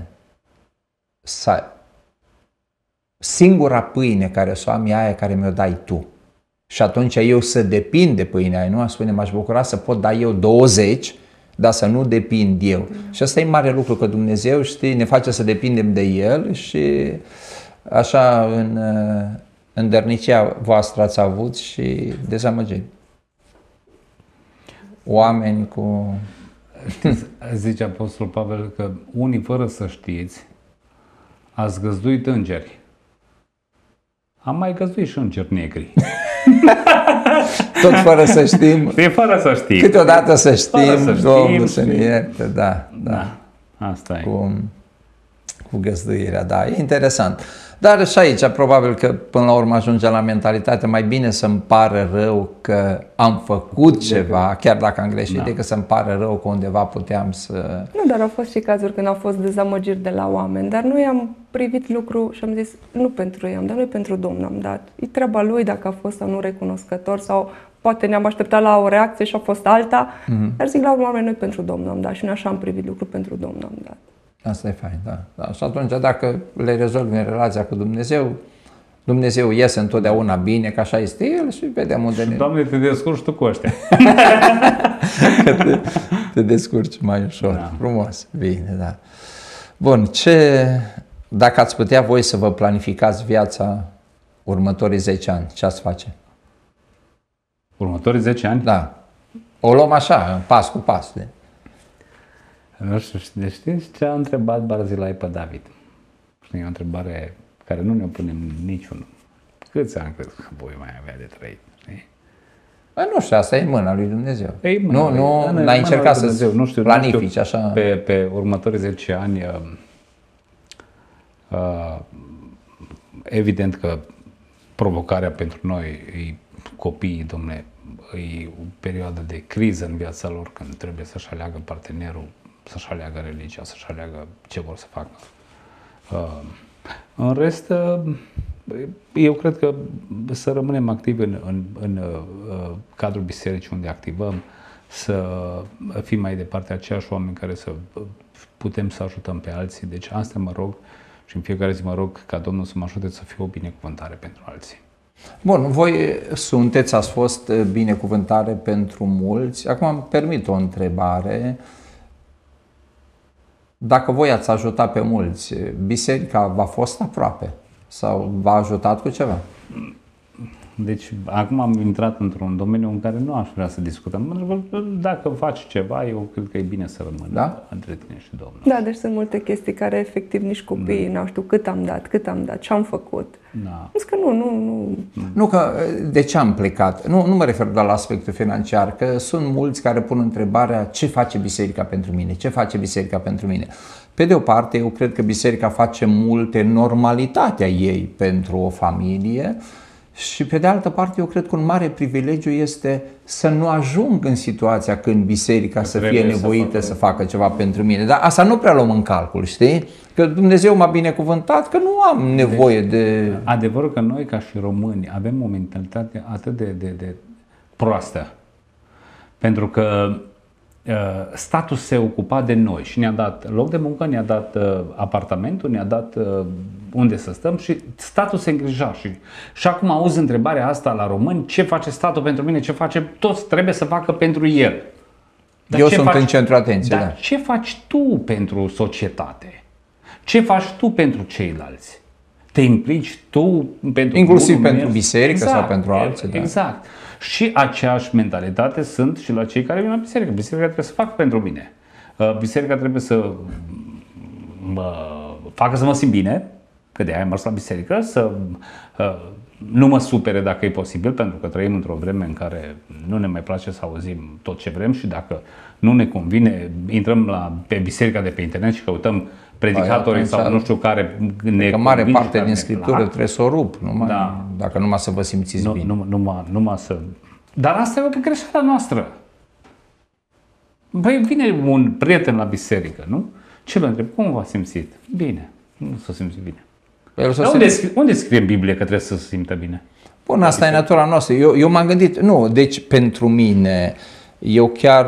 Singura pâine care o am e aia care mi-o dai tu. Și atunci eu să depind de pâinea aia, nu? Spune, m-aș bucura să pot da eu 20, dar să nu depind eu. Și asta e mare lucru, că Dumnezeu, știi, ne face să depindem de El și așa în dărnicia voastră ați avut și dezamăgiri. Oameni cu... Zice Apostolul Pavel că unii fără să știți ați găzduit îngeri. Am mai găzduit și îngeri negri. Tot fără să știm. E fără să știm. Câteodată să știm, Domnul să ne ierte, da. Asta e. Cu găzduirea, da, e interesant. Dar și aici, probabil că până la urmă ajunge la mentalitate, mai bine să-mi pară rău că am făcut ceva, chiar dacă am greșit, decât să-mi pară rău că undeva puteam să... Nu, dar au fost și cazuri când au fost dezamăgiri de la oameni, dar noi am privit lucru și am zis, nu pentru ei am dat, noi pentru Domnul am dat. E treaba lui dacă a fost sau nu recunoscător sau poate ne-am așteptat la o reacție și a fost alta, dar zic la urmă, noi pentru Domnul am dat și noi așa am privit lucru pentru Domnul am dat. Asta e fain, da. Și atunci dacă le rezolvi în relația cu Dumnezeu, Dumnezeu iese întotdeauna bine, că așa este El și vedem unde ne... Doamne, te descurci tu cu ăștia. Că te descurci mai ușor. Da. Frumos, bine, da. Bun, dacă ați putea voi să vă planificați viața următorii 10 ani, ce ați face? Următorii 10 ani? Da. O luăm așa, pas cu pas. Nu știu, știți ce a întrebat Barzilai pe David? E o întrebare care nu ne-o punem niciunul. Câți ani crezi că voi mai avea de trăit? Nu știu, asta e în mâna lui Dumnezeu. Nu, n-ai încercat să planifici așa. Pe următorii 10 ani, evident că provocarea pentru noi e copiii, dom'le, e o perioadă de criză în viața lor când trebuie să-și aleagă partenerul, să-și aleagă religia, să-și aleagă ce vor să facă. În rest, eu cred că să rămânem activi în cadrul bisericii unde activăm, să fim mai departe aceiași oameni care să putem să ajutăm pe alții. Deci asta mă rog și în fiecare zi mă rog ca Domnul să mă ajute să fiu o binecuvântare pentru alții. Bun, voi ați fost binecuvântare pentru mulți. Acum îmi permit o întrebare. Dacă voi ați ajutat pe mulți, biserica v-a fost aproape sau v-a ajutat cu ceva? Deci, acum am intrat într-un domeniu în care nu aș vrea să discutăm. Dacă faci ceva, eu cred că e bine să rămână între tine și Domnul. Da, deci sunt multe chestii care efectiv nici copiii n-au știu cât am dat, ce am făcut. Zic că nu. Nu, că de ce am plecat? Nu mă refer doar la aspectul financiar, că sunt mulți care pun întrebarea ce face biserica pentru mine, ce face biserica pentru mine. Pe de o parte, eu cred că biserica face multe normalitatea ei pentru o familie. Și pe de altă parte, eu cred că un mare privilegiu este să nu ajung în situația când biserica să fie nevoită să facă ceva pentru mine. Dar asta nu prea luăm în calcul, știi? Că Dumnezeu m-a binecuvântat, că nu am nevoie de... Adevărul că noi, ca și români, avem o mentalitate atât de proastă. Pentru că statul se ocupa de noi și ne-a dat loc de muncă, ne-a dat apartamentul, ne-a dat unde să stăm și statul se îngrija. Și acum auzi întrebarea asta la români, ce face statul pentru mine, ce face, toți trebuie să facă pentru el. Dar eu sunt în centru atenției. Dar ce faci tu pentru societate? Ce faci tu pentru ceilalți? Te implici tu pentru... Inclusiv pentru biserică sau pentru alții. Exact. Și aceeași mentalitate sunt și la cei care vin la biserică. Biserica trebuie să facă pentru mine. Biserica trebuie să mă facă să mă simt bine, că de aia am mers la biserică, să nu mă supere dacă e posibil, pentru că trăim într-o vreme în care nu ne mai place să auzim tot ce vrem și dacă nu ne convine, intrăm pe biserica de pe internet și căutăm predicatorii sau nu știu care ne că mare parte din Scriptură trebuie să o rup, dacă numai să vă simțiți bine. Numai să... Dar asta e o greșeală noastră. Băi, vine un prieten la biserică, nu? Ce vă întreb? Cum v-a simțit? Bine. Nu s-a simțit bine. Unde scrie în Biblie că trebuie să se simtă bine? Bun, asta e natura noastră. Eu m-am gândit, deci pentru mine, eu chiar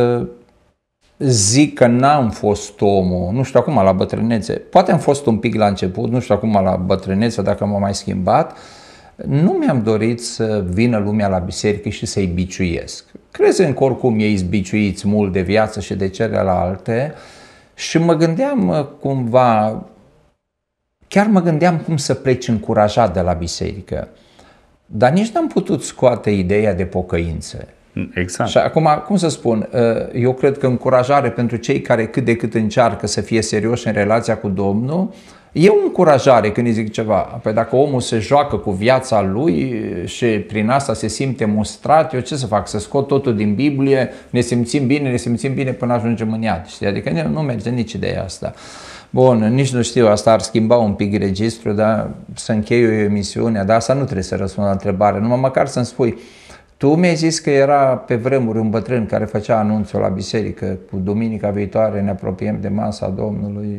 zic că n-am fost omul, nu știu acum la bătrânețe, poate am fost un pic la început, nu știu acum la bătrânețe dacă m-am mai schimbat, nu mi-am dorit să vină lumea la biserică și să-i biciuiesc. Crezând că oricum ei sunt biciuiți mult de viață și de celelalte și mă gândeam cumva, chiar mă gândeam cum să pleci încurajat de la biserică, dar nici n-am putut scoate ideea de pocăință. Exact. Și acum, cum să spun, eu cred că încurajare pentru cei care cât de cât încearcă să fie serioși în relația cu Domnul, e o încurajare când îi zic ceva. Păi dacă omul se joacă cu viața lui și prin asta se simte mustrat, eu ce să fac? Să scot totul din Biblie, ne simțim bine până ajungem în iad. Știi? Adică nu merge nici ideea asta. Bun, nici nu știu, asta ar schimba un pic registrul, dar să închei o emisiune, dar asta nu trebuie să răspund la întrebare, numai măcar să-mi spui. Tu mi-ai zis că era pe vremuri un bătrân care făcea anunțul la biserică, cu duminica viitoare ne apropiem de masa Domnului.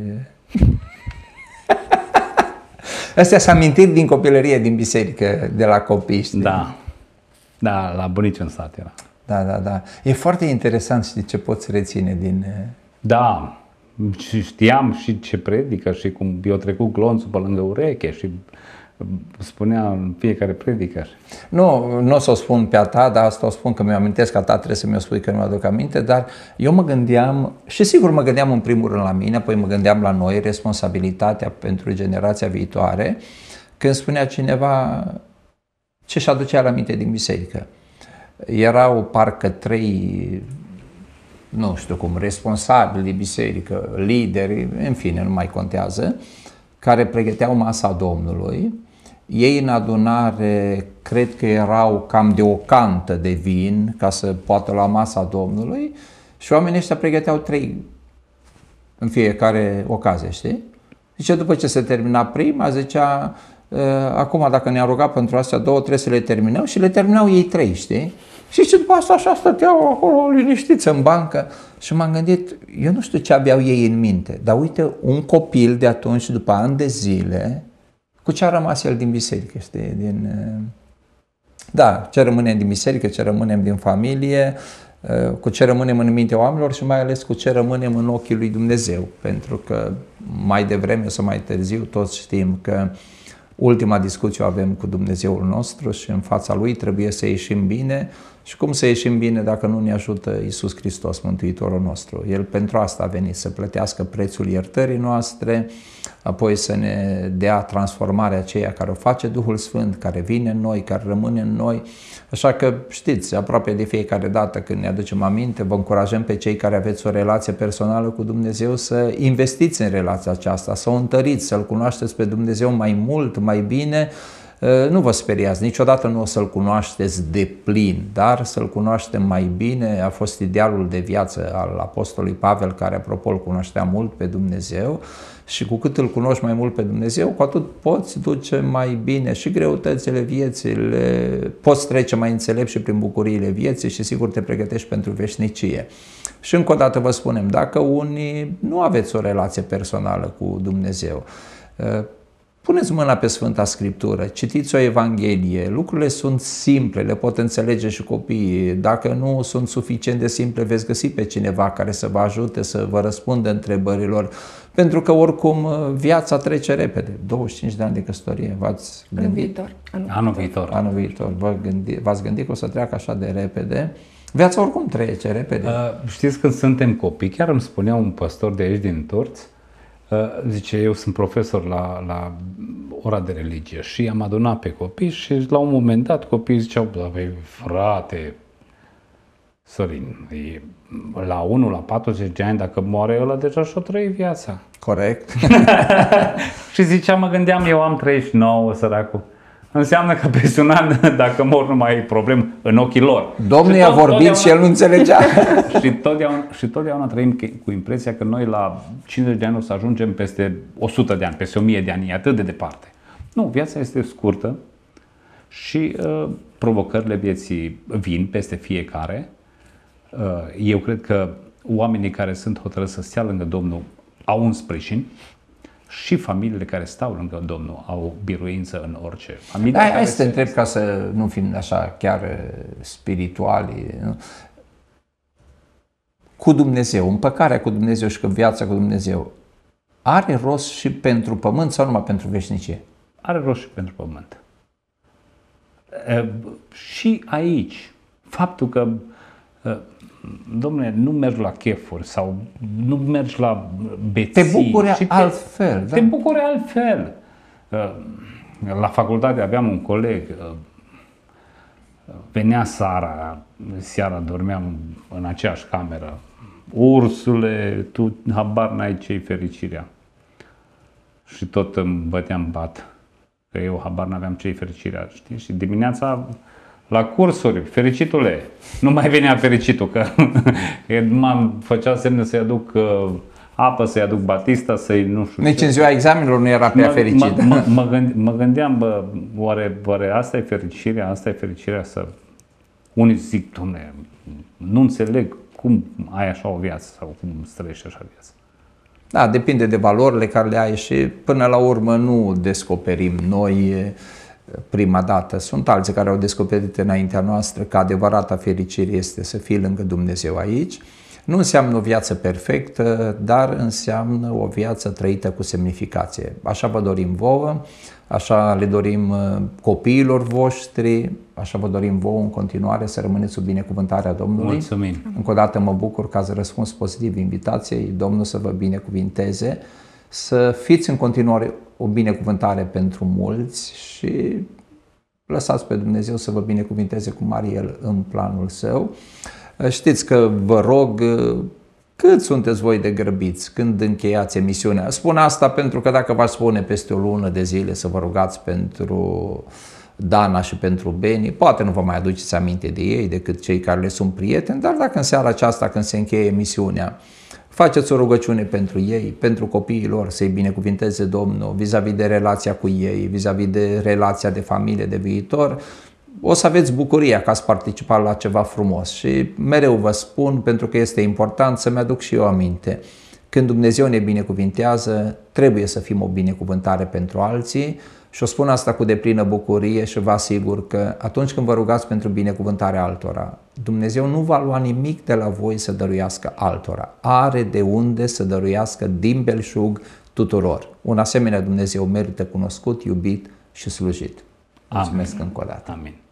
Astea sunt amintiri din copilărie, din biserică, de la copii, știi? Da, la bunici în sat era. Da. E foarte interesant, știi, ce poți reține din... Da, și știam și ce predică și cum i-a trecut glonțul pe lângă ureche și spunea în fiecare predică. Nu o să o spun pe a ta, dar asta o spun că mi-o amintesc, că a ta trebuie să mi-o spui că nu mi-aduc aminte, dar eu mă gândeam, și sigur mă gândeam în primul rând la mine, apoi mă gândeam la noi, responsabilitatea pentru generația viitoare, când spunea cineva ce-și aducea la minte din biserică. Erau parcă 3, nu știu cum, responsabili de biserică, lideri, în fine, nu mai contează, care pregăteau masa Domnului. Ei în adunare cred că erau cam de o cantă de vin ca să poată lua masa Domnului și oamenii ăștia pregăteau 3 în fiecare ocazie, știi? Zice, după ce se termina prima, zicea, acum dacă ne-a rugat pentru astea 2, trebuie să le terminăm și le terminau ei 3, știi? Și după asta așa stăteau acolo liniștiți în bancă și m-am gândit, eu nu știu ce aveau ei în minte, dar uite, un copil de atunci, după ani de zile, cu ce a rămas el din biserică, știi? Da, ce rămânem din biserică, ce rămânem din familie, cu ce rămânem în mintea oamenilor și mai ales cu ce rămânem în ochii lui Dumnezeu. Pentru că mai devreme sau mai târziu toți știm că ultima discuție o avem cu Dumnezeul nostru și în fața Lui trebuie să ieșim bine. Și cum să ieșim bine dacă nu ne ajută Iisus Hristos, Mântuitorul nostru? El pentru asta a venit, să plătească prețul iertării noastre, apoi să ne dea transformarea aceea care o face Duhul Sfânt, care vine în noi, care rămâne în noi. Așa că știți, aproape de fiecare dată când ne aducem aminte, vă încurajăm pe cei care aveți o relație personală cu Dumnezeu să investiți în relația aceasta, să o întăriți, să-L cunoașteți pe Dumnezeu mai mult, mai bine. Nu vă speriați, niciodată nu o să-L cunoașteți de plin, dar să-L cunoaștem mai bine. A fost idealul de viață al Apostolului Pavel, care apropo îl cunoștea mult pe Dumnezeu, și cu cât îl cunoști mai mult pe Dumnezeu, cu atât poți duce mai bine și greutățile vieții, poți trece mai înțelept și prin bucuriile vieții și sigur te pregătești pentru veșnicie. Și încă o dată vă spunem, dacă unii nu aveți o relație personală cu Dumnezeu, puneți mâna pe Sfânta Scriptură, citiți o Evanghelie, lucrurile sunt simple, le pot înțelege și copiii. Dacă nu sunt suficient de simple, veți găsi pe cineva care să vă ajute, să vă răspundă întrebărilor, pentru că oricum viața trece repede. 25 de ani de căsătorie, v-ați gândit? Anul viitor. V-ați gândit că o să treacă așa de repede? Viața oricum trece repede. Știți, când suntem copii, chiar îmi spunea un păstor de aici din Turți, zice, eu sunt profesor la ora de religie și am adunat pe copii și la un moment dat copiii ziceau, frate, Sorin, la 1, la 40 de ani, dacă moare ăla, deja și-o trăi viața. Corect. Și zicea, mă gândeam, eu am 39, săracul. Înseamnă că peste un an, dacă mor, nu mai e problemă în ochii lor. Domnul i-a vorbit și el nu înțelegea. și totdeauna trăim cu impresia că noi la 50 de ani o să ajungem peste 100 de ani, peste 1000 de ani, e atât de departe. Nu, viața este scurtă și provocările vieții vin peste fiecare. Eu cred că oamenii care sunt hotărâți să stea lângă Domnul au un sprijin. Și familiile care stau lângă Domnul au biruință în orice familie. Hai să te întreb, ca să nu fim așa chiar spirituali. Nu? Cu Dumnezeu, împăcarea cu Dumnezeu și cu viața cu Dumnezeu, are rost și pentru pământ sau numai pentru veșnicie? Are rost și pentru pământ. Și aici, faptul că dom'le, nu mergi la chefuri sau nu mergi la beții. Te bucuri altfel. Te bucuri altfel. La facultate aveam un coleg, venea seara dormeam în aceeași cameră. Ursule, tu habar n-ai ce-i fericirea. Și tot îmi băteam bat, că eu habar n-aveam ce-i fericirea, știi? Și dimineața la cursuri, fericitule, nu mai venea fericitul, că m-am făcea semne să-i aduc apă, să-i aduc batista, să-i nu știu. Nici în ziua examenilor nu era prea fericit. Mă gândeam, bă, oare asta e fericirea? Asta e fericirea să... Unii zic, Doamne, nu înțeleg cum ai așa o viață sau cum trăiești așa viață. Da, depinde de valorile care le ai și până la urmă nu descoperim noi prima dată. Sunt alții care au descoperit înaintea noastră că adevărata fericire este să fii lângă Dumnezeu aici. Nu înseamnă o viață perfectă, dar înseamnă o viață trăită cu semnificație. Așa vă dorim vouă, așa le dorim copiilor voștri, așa vă dorim vouă în continuare să rămâneți sub binecuvântarea Domnului. Mulțumim! Încă o dată mă bucur că ați răspuns pozitiv invitației, Domnul să vă binecuvinteze, să fiți în continuare o binecuvântare pentru mulți și lăsați pe Dumnezeu să vă binecuvinteze cum are El în planul Său. Știți că vă rog, cât sunteți voi de grăbiți când încheiați emisiunea? Spun asta pentru că dacă v-aș spune peste o lună de zile să vă rugați pentru Dana și pentru Beni, poate nu vă mai aduceți aminte de ei decât cei care le sunt prieteni, dar dacă în seara aceasta când se încheie emisiunea faceți o rugăciune pentru ei, pentru copiii lor, să-i binecuvinteze Domnul vis-a-vis de relația cu ei, vis-a-vis de relația de familie de viitor, o să aveți bucuria că ați participat la ceva frumos. Și mereu vă spun, pentru că este important, să-mi aduc și eu aminte. Când Dumnezeu ne binecuvintează, trebuie să fim o binecuvântare pentru alții Și o spun asta cu deplină bucurie și vă asigur că atunci când vă rugați pentru binecuvântarea altora, Dumnezeu nu va lua nimic de la voi să dăruiască altora. Are de unde să dăruiască din belșug tuturor. Un asemenea Dumnezeu merită cunoscut, iubit și slujit. Mulțumesc încă o dată. Amin.